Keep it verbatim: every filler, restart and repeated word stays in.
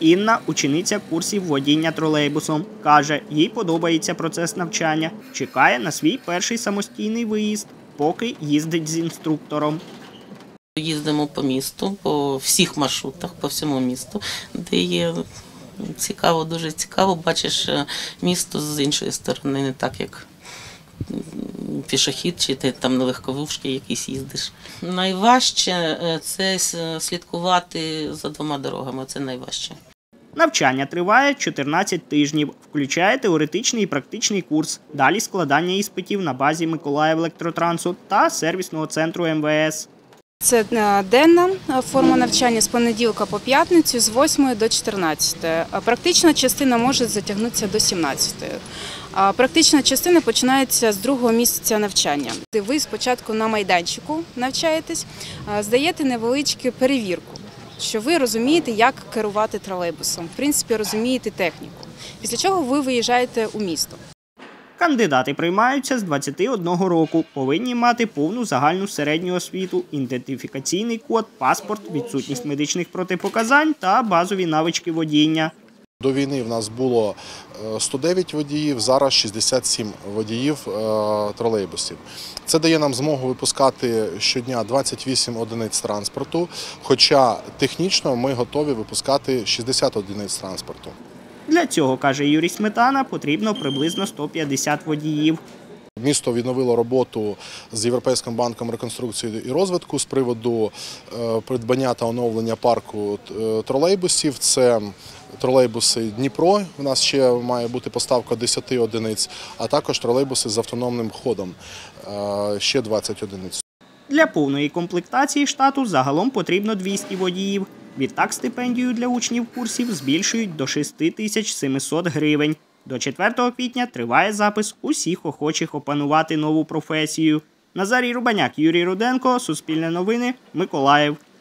Інна – учениця курсів водіння тролейбусом. Каже, їй подобається процес навчання. Чекає на свій перший самостійний виїзд, поки їздить з інструктором. Їздимо по місту, по всіх маршрутах, по всьому місту, де є цікаво, дуже цікаво. Бачиш місто з іншої сторони, не так, як пішохід, чи ти там на легковушки якісь їздиш. Найважче – це слідкувати за двома дорогами, це найважче. Навчання триває чотирнадцять тижнів, включає теоретичний і практичний курс, далі складання іспитів на базі Миколаївелектротрансу та сервісного центру ем ве ес. Це денна форма навчання з понеділка по п'ятницю з восьмої до чотирнадцятої. Практична частина може затягнутися до сімнадцятої. Практична частина починається з другого місяця навчання. Ви спочатку на майданчику навчаєтесь, здаєте невеличку перевірку, що ви розумієте, як керувати тролейбусом, в принципі, розумієте техніку. Після чого ви виїжджаєте у місто. Кандидати приймаються з двадцяти одного року, повинні мати повну загальну середню освіту, ідентифікаційний код, паспорт, відсутність медичних протипоказань та базові навички водіння. До війни в нас було сто дев'ять водіїв, зараз шістдесят сім водіїв тролейбусів. Це дає нам змогу випускати щодня двадцять вісім одиниць транспорту, хоча технічно ми готові випускати шістдесят одиниць транспорту. Для цього, каже Юрій Сметана, потрібно приблизно сто п'ятдесят водіїв. Місто відновило роботу з Європейським банком реконструкції і розвитку з приводу придбання та оновлення парку тролейбусів. Це тролейбуси Дніпро, у нас ще має бути поставка десять одиниць, а також тролейбуси з автономним ходом, ще двадцять одиниць. Для повної комплектації штату загалом потрібно двісті водіїв. Відтак стипендію для учнів курсів збільшують до шести тисяч семисот гривень. До четвертого квітня триває запис усіх охочих опанувати нову професію. Назарій Рубаняк, Юрій Руденко, Суспільне новини, Миколаїв.